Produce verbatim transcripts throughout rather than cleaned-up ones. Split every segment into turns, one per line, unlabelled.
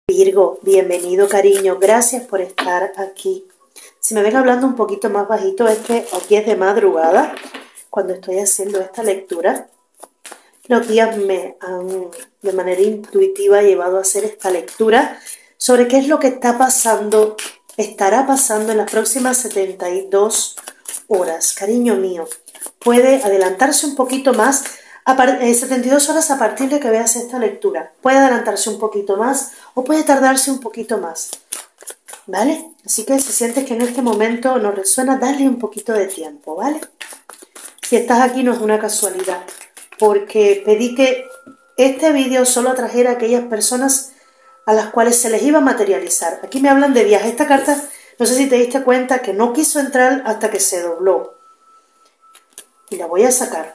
Virgo, bienvenido cariño, gracias por estar aquí. Si me ven hablando un poquito más bajito es que aquí es de madrugada cuando estoy haciendo esta lectura. Los días me han de manera intuitiva llevado a hacer esta lectura sobre qué es lo que está pasando, estará pasando en las próximas setenta y dos horas. Cariño mío, puede adelantarse un poquito más, a eh, setenta y dos horas a partir de que veas esta lectura. Puede adelantarse un poquito más o puede tardarse un poquito más, ¿vale? Así que si sientes que en este momento no resuena, dale un poquito de tiempo, ¿vale? Si estás aquí no es una casualidad, porque pedí que este vídeo solo atrajera a aquellas personas a las cuales se les iba a materializar. Aquí me hablan de viaje. Esta carta, no sé si te diste cuenta que no quiso entrar hasta que se dobló. Y la voy a sacar.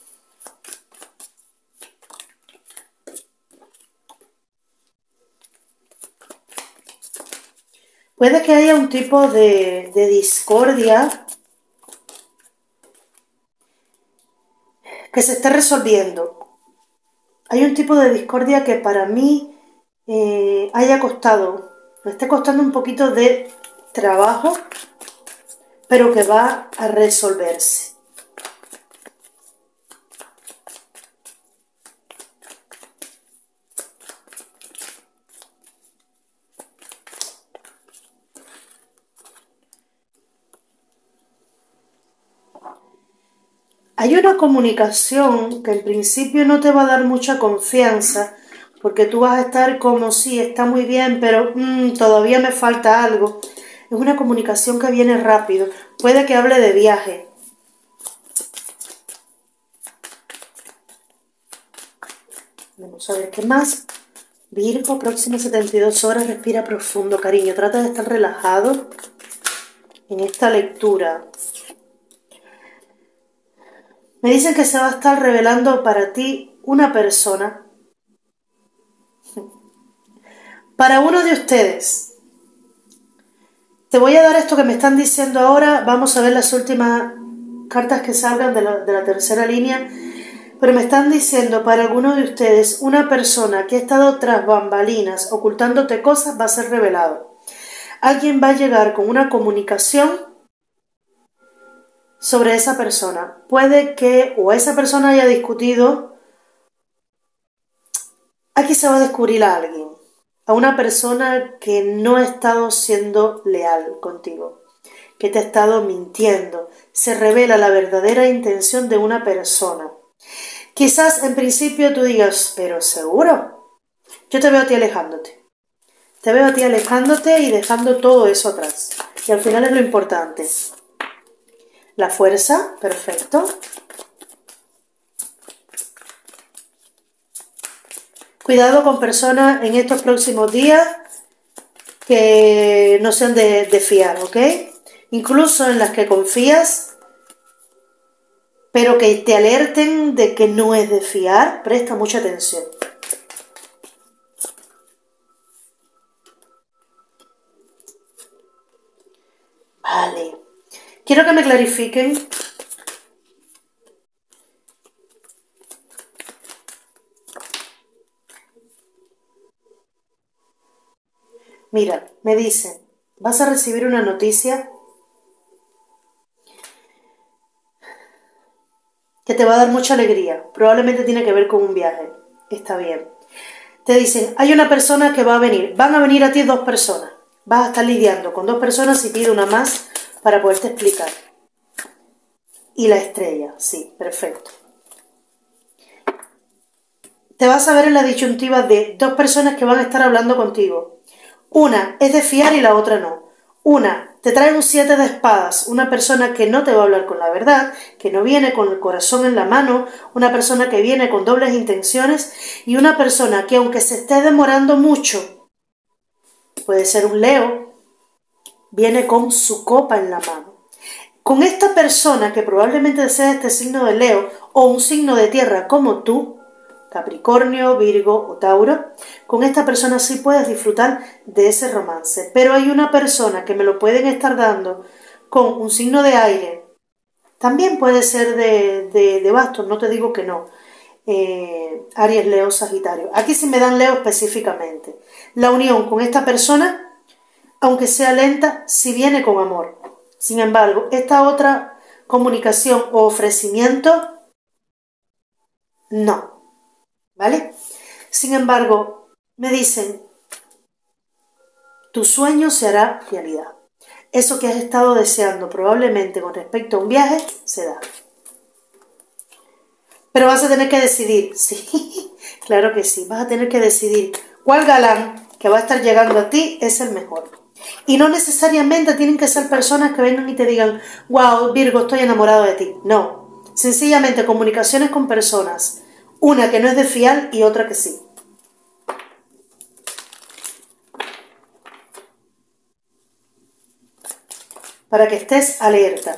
Puede que haya un tipo de, de discordia que se esté resolviendo. Hay un tipo de discordia que para mí eh, haya costado, me esté costando un poquito de trabajo, pero que va a resolverse. Hay una comunicación que en principio no te va a dar mucha confianza, porque tú vas a estar como sí, está muy bien, pero mmm, todavía me falta algo. Es una comunicación que viene rápido. Puede que hable de viaje. Vamos a ver qué más. Virgo, próximas setenta y dos horas, respira profundo, cariño. Trata de estar relajado en esta lectura. Me dicen que se va a estar revelando para ti una persona. Para uno de ustedes. Te voy a dar esto que me están diciendo ahora. Vamos a ver las últimas cartas que salgan de la, de la tercera línea. Pero me están diciendo para alguno de ustedes, una persona que ha estado tras bambalinas ocultándote cosas va a ser revelado. Alguien va a llegar con una comunicación sobre esa persona. Puede que o esa persona haya discutido. Aquí se va a descubrir a alguien. A una persona que no ha estado siendo leal contigo, que te ha estado mintiendo. Se revela la verdadera intención de una persona. Quizás en principio tú digas, pero seguro, yo te veo a ti alejándote. Te veo a ti alejándote y dejando todo eso atrás. Y al final es lo importante. La fuerza, perfecto. Cuidado con personas en estos próximos días que no sean de, de fiar, ¿ok? Incluso en las que confías, pero que te alerten de que no es de fiar, presta mucha atención. Vale. Quiero que me clarifiquen. Mira, me dicen, vas a recibir una noticia que te va a dar mucha alegría. Probablemente tiene que ver con un viaje. Está bien. Te dicen, hay una persona que va a venir. Van a venir a ti dos personas. Vas a estar lidiando con dos personas y pide una más para poderte explicar. Y la estrella, sí, perfecto. Te vas a ver en la disyuntiva de dos personas que van a estar hablando contigo. Una es de fiar y la otra no. Una te trae un siete de espadas, una persona que no te va a hablar con la verdad, que no viene con el corazón en la mano, una persona que viene con dobles intenciones y una persona que aunque se esté demorando mucho, puede ser un Leo, viene con su copa en la mano. Con esta persona que probablemente sea este signo de Leo o un signo de tierra como tú, Capricornio, Virgo o Tauro, con esta persona sí puedes disfrutar de ese romance. Pero hay una persona que me lo pueden estar dando con un signo de aire, también puede ser de, de, de bastos, no te digo que no. eh, Aries, Leo, Sagitario. Aquí sí me dan Leo específicamente. La unión con esta persona, aunque sea lenta, sí viene con amor. Sin embargo, esta otra comunicación o ofrecimiento, no, ¿vale? Sin embargo, me dicen, tu sueño se hará realidad. Eso que has estado deseando probablemente con respecto a un viaje, se da. Pero vas a tener que decidir, sí, claro que sí, vas a tener que decidir cuál galán que va a estar llegando a ti es el mejor. Y no necesariamente tienen que ser personas que vengan y te digan, wow, Virgo, estoy enamorado de ti. No, sencillamente comunicaciones con personas, una que no es de fiar y otra que sí. Para que estés alerta.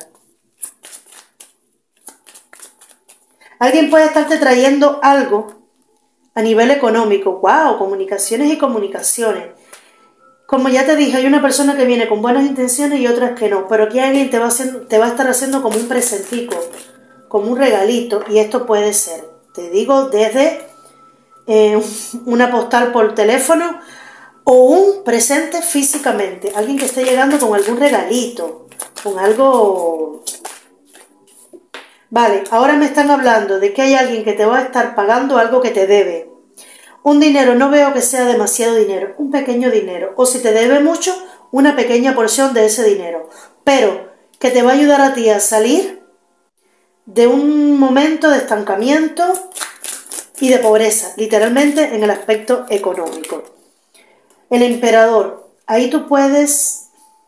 Alguien puede estarte trayendo algo a nivel económico. ¡Wow! Comunicaciones y comunicaciones. Como ya te dije, hay una persona que viene con buenas intenciones y otras que no. Pero aquí alguien te va a, hacer, te va a estar haciendo como un presentico, como un regalito. Y esto puede ser, te digo, desde eh, una postal por teléfono o un presente físicamente. Alguien que esté llegando con algún regalito, con algo... Vale, ahora me están hablando de que hay alguien que te va a estar pagando algo que te debe. Un dinero, no veo que sea demasiado dinero, un pequeño dinero. O si te debe mucho, una pequeña porción de ese dinero. Pero que te va a ayudar a ti a salir de un momento de estancamiento y de pobreza, literalmente en el aspecto económico. El emperador, ahí tú puedes...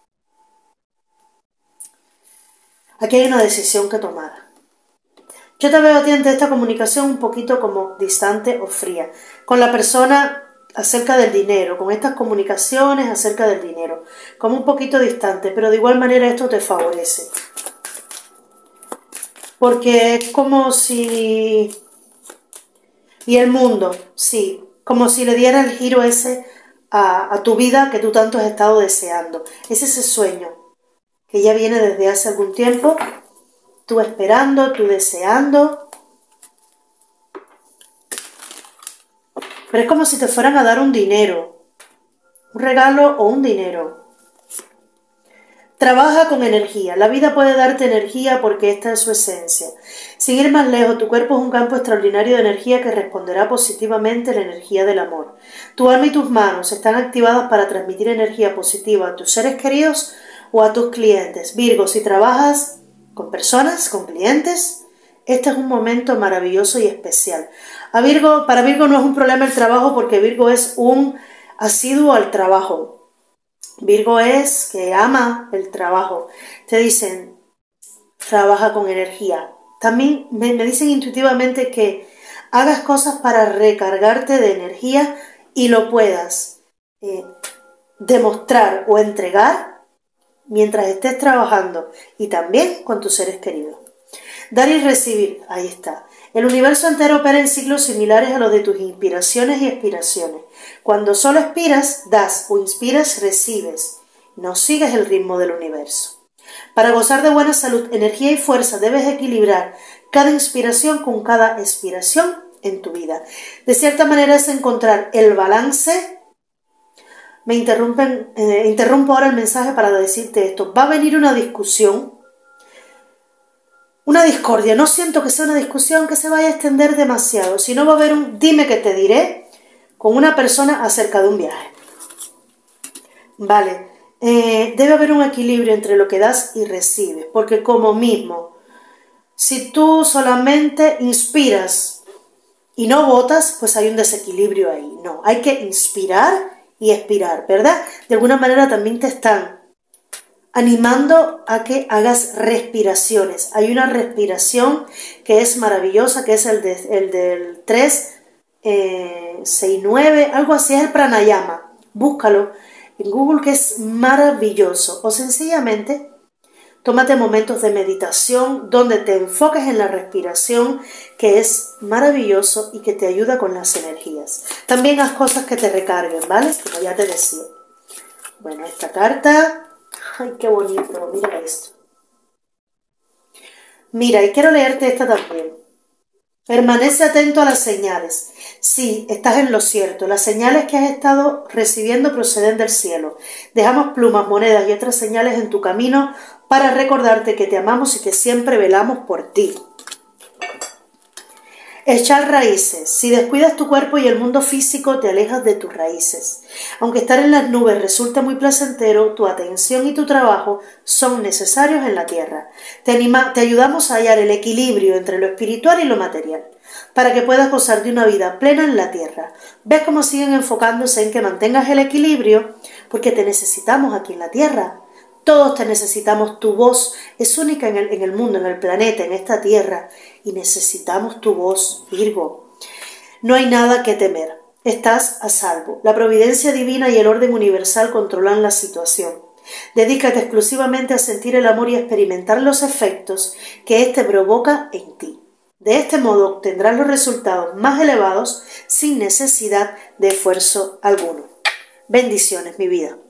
Aquí hay una decisión que tomar. Yo te veo a ti ante esta comunicación un poquito como distante o fría, con la persona acerca del dinero, con estas comunicaciones acerca del dinero, como un poquito distante, pero de igual manera esto te favorece. Porque es como si... Y el mundo, sí, como si le diera el giro ese a, a tu vida que tú tanto has estado deseando. Es ese sueño que ya viene desde hace algún tiempo, tú esperando, tú deseando. Pero es como si te fueran a dar un dinero, un regalo o un dinero. Trabaja con energía. La vida puede darte energía porque esta es su esencia. Sin ir más lejos, tu cuerpo es un campo extraordinario de energía que responderá positivamente a la energía del amor. Tu alma y tus manos están activadas para transmitir energía positiva a tus seres queridos o a tus clientes. Virgo, si trabajas con personas, con clientes, este es un momento maravilloso y especial. A Virgo, para Virgo no es un problema el trabajo porque Virgo es un asiduo al trabajo. Virgo es que ama el trabajo. Te dicen, trabaja con energía. También me, me dicen intuitivamente que hagas cosas para recargarte de energía y lo puedas eh, demostrar o entregar mientras estés trabajando y también con tus seres queridos. Dar y recibir, ahí está. El universo entero opera en ciclos similares a los de tus inspiraciones y expiraciones. Cuando solo expiras, das o inspiras, recibes. No sigues el ritmo del universo. Para gozar de buena salud, energía y fuerza, debes equilibrar cada inspiración con cada expiración en tu vida. De cierta manera es encontrar el balance. Me interrumpen, eh, interrumpo ahora el mensaje para decirte esto. Va a venir una discusión. Una discordia, no siento que sea una discusión que se vaya a extender demasiado, sino va a haber un dime que te diré con una persona acerca de un viaje. Vale, eh, debe haber un equilibrio entre lo que das y recibes, porque como mismo, si tú solamente inspiras y no votas, pues hay un desequilibrio ahí. No, hay que inspirar y expirar, ¿verdad? De alguna manera también te están animando a que hagas respiraciones. Hay una respiración que es maravillosa, que es el, de, el del tres, seis, nueve, algo así, es el pranayama. Búscalo en Google, que es maravilloso. O sencillamente, tómate momentos de meditación donde te enfoques en la respiración, que es maravilloso y que te ayuda con las energías. También haz cosas que te recarguen, ¿vale? Como ya te decía. Bueno, esta carta... ¡Ay, qué bonito! Mira esto. Mira, y quiero leerte esta también. Permanece atento a las señales. Sí, estás en lo cierto. Las señales que has estado recibiendo proceden del cielo. Dejamos plumas, monedas y otras señales en tu camino para recordarte que te amamos y que siempre velamos por ti. Echar raíces. Si descuidas tu cuerpo y el mundo físico, te alejas de tus raíces. Aunque estar en las nubes resulte muy placentero, tu atención y tu trabajo son necesarios en la tierra. Te, anima, te ayudamos a hallar el equilibrio entre lo espiritual y lo material, para que puedas gozar de una vida plena en la tierra. ¿Ves cómo siguen enfocándose en que mantengas el equilibrio? Porque te necesitamos aquí en la tierra. Todos te necesitamos, tu voz es única en el, en el mundo, en el planeta, en esta tierra, y necesitamos tu voz, Virgo. No hay nada que temer, estás a salvo. La providencia divina y el orden universal controlan la situación. Dedícate exclusivamente a sentir el amor y a experimentar los efectos que éste provoca en ti. De este modo obtendrás los resultados más elevados sin necesidad de esfuerzo alguno. Bendiciones, mi vida.